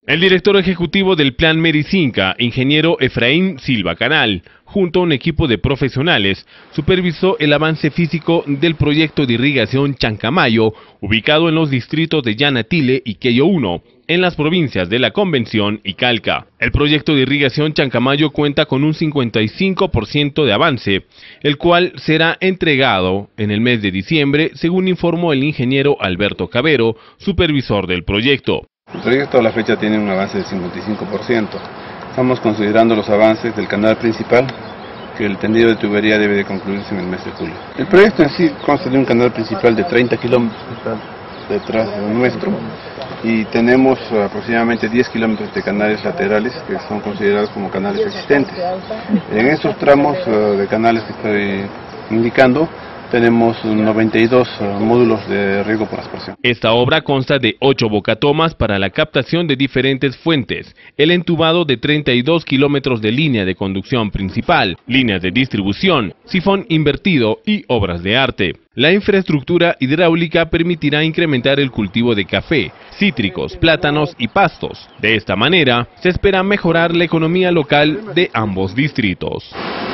El director ejecutivo del Plan Mericinca, ingeniero Efraín Silva Canal, junto a un equipo de profesionales, supervisó el avance físico del proyecto de irrigación Chancamayo, ubicado en los distritos de Yanatile y Quello 1, en las provincias de La Convención y Calca. El proyecto de irrigación Chancamayo cuenta con un 55% de avance, el cual será entregado en el mes de diciembre, según informó el ingeniero Alberto Cabero, supervisor del proyecto. El proyecto a la fecha tiene un avance del 55%. Estamos considerando los avances del canal principal, que el tendido de tubería debe de concluirse en el mes de julio. El proyecto en sí consta de un canal principal de 30 kilómetros detrás de nuestro, y tenemos aproximadamente 10 kilómetros de canales laterales que son considerados como canales existentes. En estos tramos de canales que estoy indicando, tenemos 92 módulos de riego por aspersión. Esta obra consta de 8 bocatomas para la captación de diferentes fuentes, el entubado de 32 kilómetros de línea de conducción principal, líneas de distribución, sifón invertido y obras de arte. La infraestructura hidráulica permitirá incrementar el cultivo de café, cítricos, plátanos y pastos. De esta manera, se espera mejorar la economía local de ambos distritos.